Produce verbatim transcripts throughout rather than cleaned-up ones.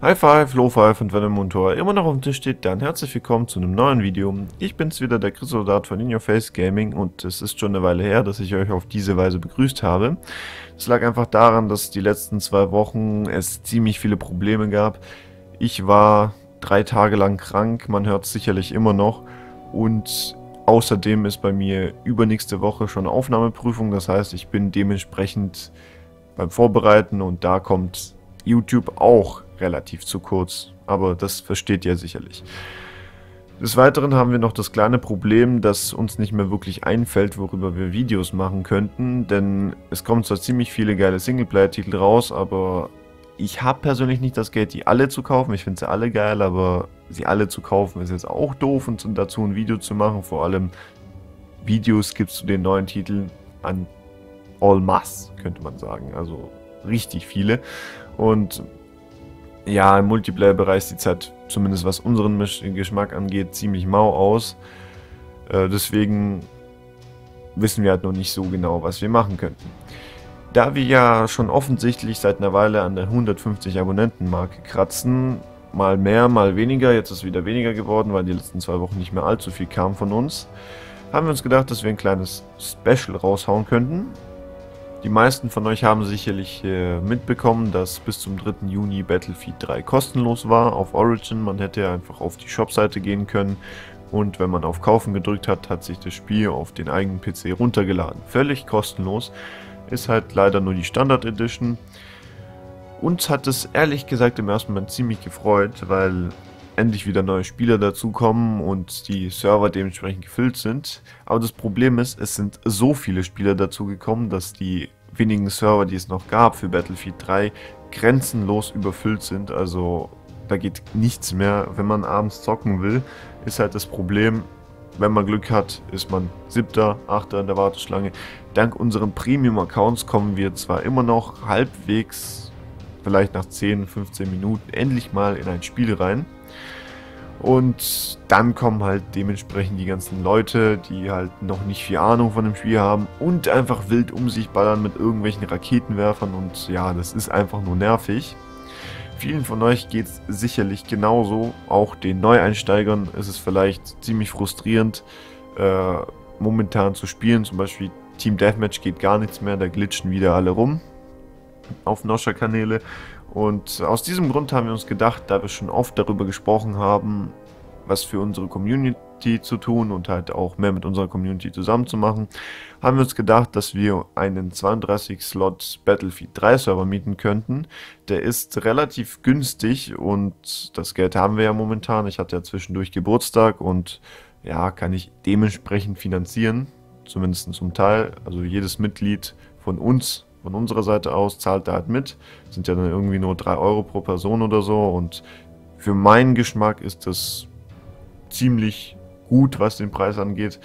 High Five, Low Five und wenn der Monitor immer noch auf dem Tisch steht, dann herzlich willkommen zu einem neuen Video. Ich bin's wieder, der Chris-Soldat von In Your Face Gaming und es ist schon eine Weile her, dass ich euch auf diese Weise begrüßt habe. Es lag einfach daran, dass die letzten zwei Wochen es ziemlich viele Probleme gab. Ich war drei Tage lang krank, man hört es sicherlich immer noch und außerdem ist bei mir übernächste Woche schon eine Aufnahmeprüfung, das heißt, ich bin dementsprechend beim Vorbereiten und da kommt YouTube auch relativ zu kurz, aber das versteht ihr sicherlich. Des Weiteren haben wir noch das kleine Problem, dass uns nicht mehr wirklich einfällt, worüber wir Videos machen könnten, denn es kommen zwar ziemlich viele geile Singleplayer-Titel raus, aber ich habe persönlich nicht das Geld, die alle zu kaufen. Ich finde sie alle geil, aber sie alle zu kaufen ist jetzt auch doof und dazu ein Video zu machen. Vor allem Videos gibt es zu den neuen Titeln an en masse, könnte man sagen. Also richtig viele. Und ja, im Multiplayer-Bereich sieht es halt, zumindest was unseren Geschmack angeht, ziemlich mau aus. Äh, deswegen wissen wir halt noch nicht so genau, was wir machen könnten. Da wir ja schon offensichtlich seit einer Weile an der hundertfünfzig Abonnenten-Marke kratzen, mal mehr, mal weniger, jetzt ist es wieder weniger geworden, weil die letzten zwei Wochen nicht mehr allzu viel kam von uns, haben wir uns gedacht, dass wir ein kleines Special raushauen könnten. Die meisten von euch haben sicherlich äh, mitbekommen, dass bis zum dritten Juni Battlefield drei kostenlos war auf Origin. Man hätte einfach auf die Shop-Seite gehen können und wenn man auf Kaufen gedrückt hat, hat sich das Spiel auf den eigenen P C runtergeladen. Völlig kostenlos. Ist halt leider nur die Standard Edition. Uns hat es ehrlich gesagt im ersten Moment ziemlich gefreut, weil endlich wieder neue Spieler dazukommen und die Server dementsprechend gefüllt sind. Aber das Problem ist, es sind so viele Spieler dazugekommen, dass die wenigen Server, die es noch gab für Battlefield drei, grenzenlos überfüllt sind. Also da geht nichts mehr. Wenn man abends zocken will, ist halt das Problem, wenn man Glück hat, ist man siebter, achter in der Warteschlange. Dank unseren Premium-Accounts kommen wir zwar immer noch halbwegs, vielleicht nach zehn, fünfzehn Minuten, endlich mal in ein Spiel rein. Und dann kommen halt dementsprechend die ganzen Leute, die halt noch nicht viel Ahnung von dem Spiel haben und einfach wild um sich ballern mit irgendwelchen Raketenwerfern und ja, das ist einfach nur nervig. Vielen von euch geht es sicherlich genauso, auch den Neueinsteigern ist es vielleicht ziemlich frustrierend, äh, momentan zu spielen, zum Beispiel Team Deathmatch geht gar nichts mehr, da glitschen wieder alle rum auf Noscher-Kanäle. Und aus diesem Grund haben wir uns gedacht, da wir schon oft darüber gesprochen haben, was für unsere Community zu tun und halt auch mehr mit unserer Community zusammen zu machen, haben wir uns gedacht, dass wir einen zweiunddreißig Slot Battlefield drei Server mieten könnten. Der ist relativ günstig und das Geld haben wir ja momentan. Ich hatte ja zwischendurch Geburtstag und ja, kann ich dementsprechend finanzieren, zumindest zum Teil. Also jedes Mitglied von uns, von unserer Seite aus, zahlt da halt mit. Das sind ja dann irgendwie nur drei Euro pro Person oder so und für meinen Geschmack ist das ziemlich gut, was den Preis angeht.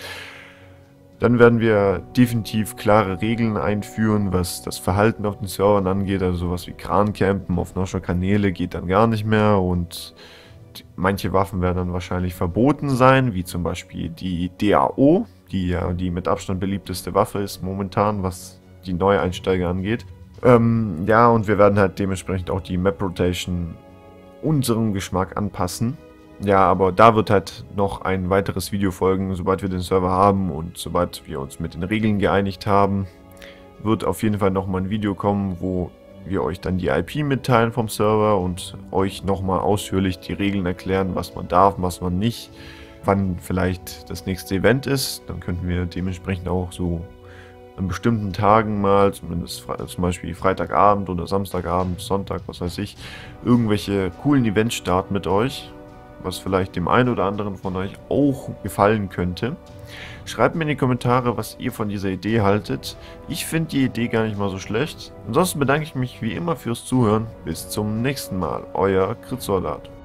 Dann werden wir definitiv klare Regeln einführen, was das Verhalten auf den Servern angeht, also sowas wie Krancampen auf Noscher-Kanäle geht dann gar nicht mehr und die, manche Waffen werden dann wahrscheinlich verboten sein, wie zum Beispiel die D A O, die ja die mit Abstand beliebteste Waffe ist momentan, was die Neueinsteiger angeht. Ähm, ja, und wir werden halt dementsprechend auch die Map Rotation unserem Geschmack anpassen. Ja, aber da wird halt noch ein weiteres Video folgen, sobald wir den Server haben und sobald wir uns mit den Regeln geeinigt haben, wird auf jeden Fall nochmal ein Video kommen, wo wir euch dann die I P mitteilen vom Server und euch nochmal ausführlich die Regeln erklären, was man darf, was man nicht, wann vielleicht das nächste Event ist. Dann könnten wir dementsprechend auch so an bestimmten Tagen mal, zumindest zum Beispiel Freitagabend oder Samstagabend, Sonntag, was weiß ich, irgendwelche coolen Events starten mit euch, was vielleicht dem einen oder anderen von euch auch gefallen könnte. Schreibt mir in die Kommentare, was ihr von dieser Idee haltet. Ich finde die Idee gar nicht mal so schlecht. Ansonsten bedanke ich mich wie immer fürs Zuhören. Bis zum nächsten Mal. Euer Chris-Soldat.